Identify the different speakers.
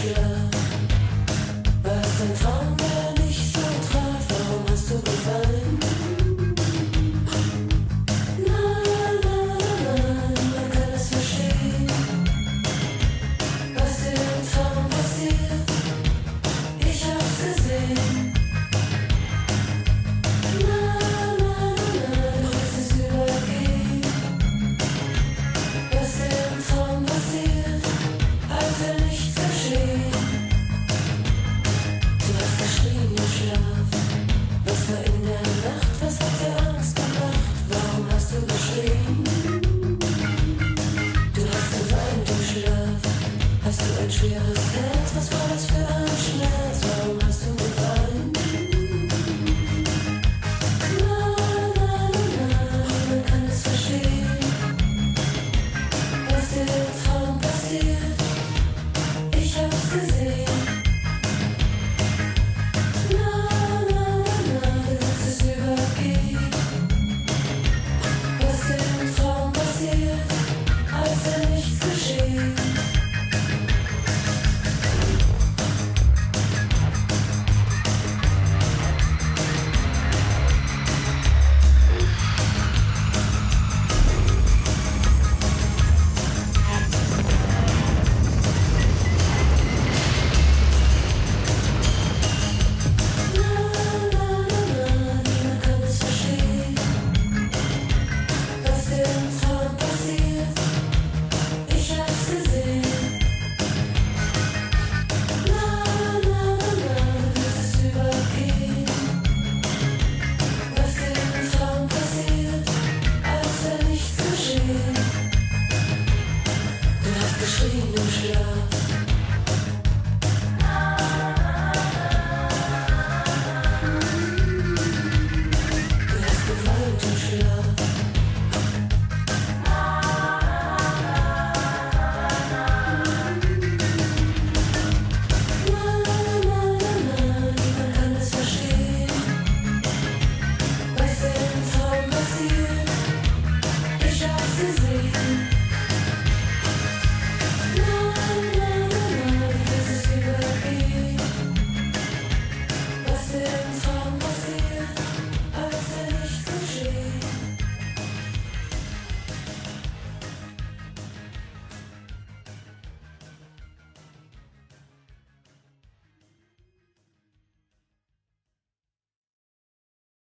Speaker 1: Schlaf? War es ein Traum, der nicht so traf? Warum hast du geweint? Nein, man kann es verstehen, was dir im Traum passiert. Ich hab's gesehen. Nein, du wirst es übergehen, was dir im Traum passiert, als wenn nichts geschehen. Du hast geschrien im Schlaf. Was war in der Nacht? Was hat dir Angst gemacht? Warum hast du geschrien? Du hast geweint im Schlaf. Hast du ein schweres Herz? Was war das für ein Schmerz? Warum hast du